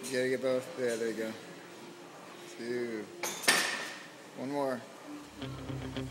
You gotta get both. Yeah, there you go. 2. One more.